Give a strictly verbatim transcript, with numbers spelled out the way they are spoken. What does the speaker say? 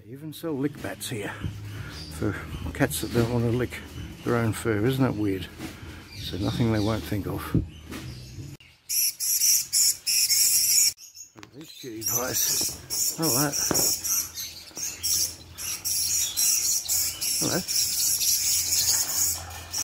They even sell lick bats here for cats that don't want to lick their own fur. Isn't that weird? So nothing they won't think of. Look at these cutie pies. Hello. Hello.